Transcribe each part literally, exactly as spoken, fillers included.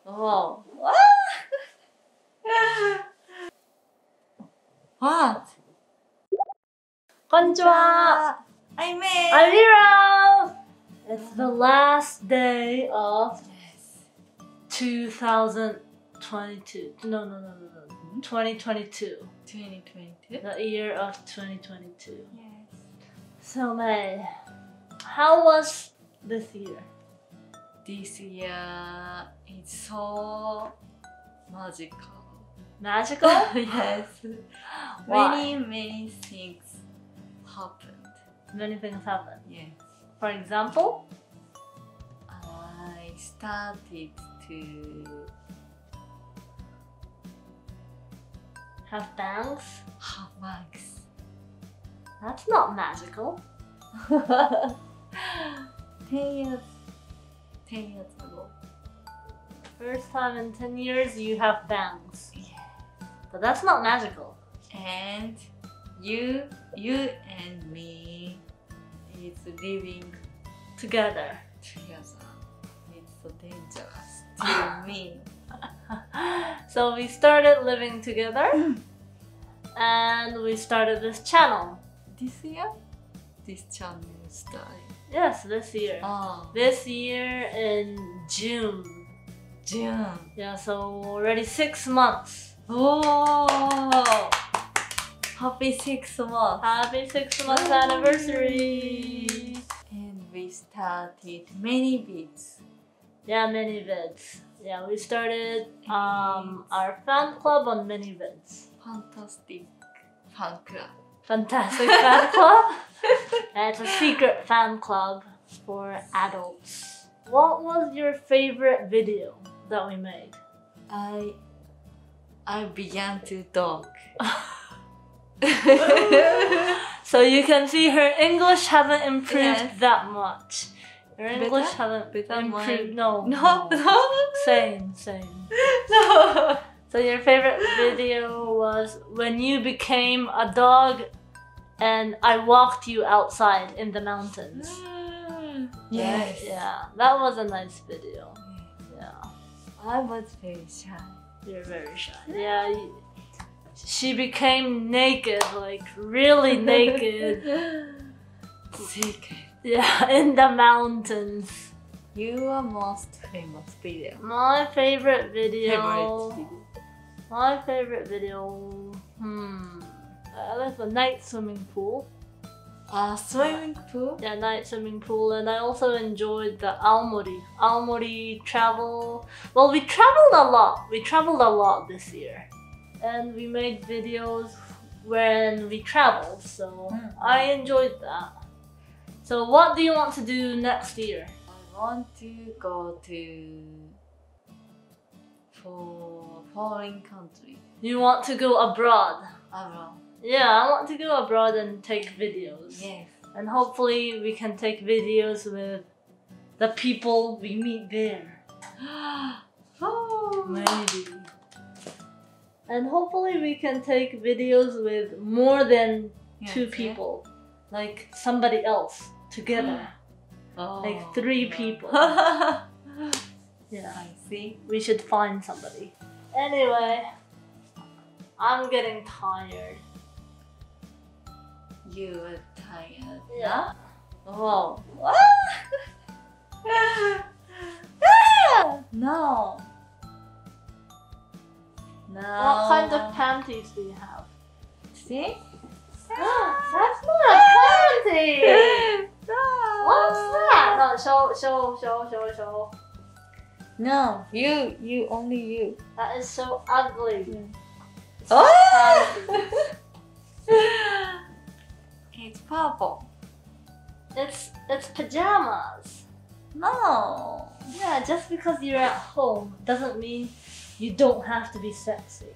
Oh. What? Konnichiwa! I'm May! I'm Hiro! It's the last day of two thousand twenty-two. No, no, no, no, no. twenty twenty-two. twenty twenty-two? The year of twenty twenty-two. Yes. So, May, how was this year? This year is so magical. Magical? Yes. Why? Many, many things happened. Many things happened. Yes. For example? I started to Have bangs? have bags. That's not magical. ten years. ten years ago. First time in ten years you have bangs. Yeah. But that's not magical. And you, you and me is living Together. together. It's so dangerous to me. So we started living together and we started this channel. This year, this channel started. Yes, this year. Oh, This year in June. June. Yeah, so already six months. Oh, happy six months. Happy six month anniversary. And we started many beats. Yeah, many vids. Yeah, we started um, our fan club on many vids. Fantastic fan club. Fantastic fan club. And it's a secret fan club for adults. What was your favorite video that we made? I, I began to talk. So you can see her English hasn't improved Yes. that much. Her English Better? hasn't Better improved. mine? No, No, no, Same, same. no. So your favorite video was when you became a dog and I walked you outside in the mountains. Yes. Yeah, that was a nice video. Yeah. I was very shy. You're very shy. Yeah. You, she became naked, like really naked. Secret. Yeah, in the mountains. You are most famous video. My favorite video. Favorite video. My favorite video. Hmm. I like the night swimming pool. A swimming pool. Yeah, night swimming pool, and I also enjoyed the Aomori. Aomori travel. Well, we traveled a lot. We traveled a lot this year, and we made videos when we traveled. So Mm. I enjoyed that. So what do you want to do next year? I want to go to for foreign country. You want to go abroad? Abroad. Yeah, I want to go abroad and take videos. Yes. And hopefully we can take videos with the people we meet there. Oh. Maybe. And hopefully we can take videos with more than Yes, two yes. people. Like somebody else together. Oh. Like three people. I Yeah. see. We should find somebody. Anyway, I'm getting tired. You are tired. Yeah. Oh. No. No. What kind of panties do you have? See? That's not a panty! What's that? No, show, show, show, show, show. No, you, you, only you. That is so ugly. It's Oh! panties. It's purple. It's it's pajamas. No. Yeah, just because you're at home doesn't mean you don't have to be sexy.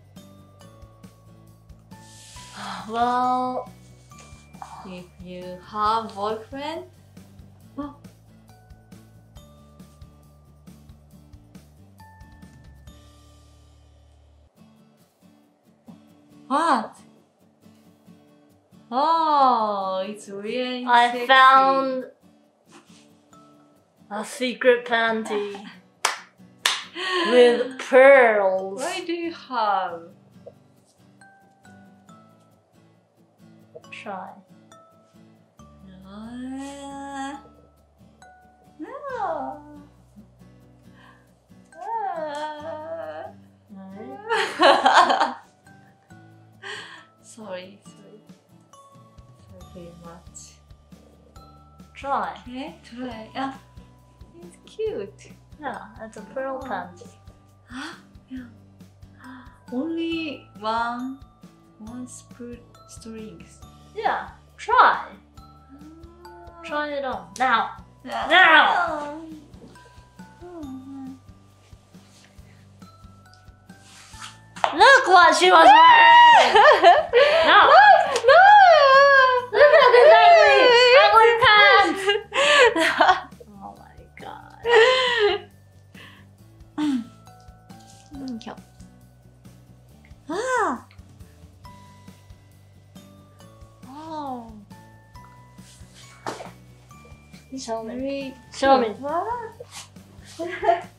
Well, If you have boyfriend, what? Oh, it's really I sexy. found a secret panty. with pearls. Why do you have? Try. Uh, no. Uh, sorry, sorry. Sorry very much. Try. Okay, try. Ah, it's cute. Yeah, it's a pearl panty. Yeah. Only one, one spoon strings. Yeah, try. Try it on. Now. Now. Look what she was wearing! No! No! Look at this ugly, ugly pants! Oh my god. Ah! Oh. Show me. Very Show me. What?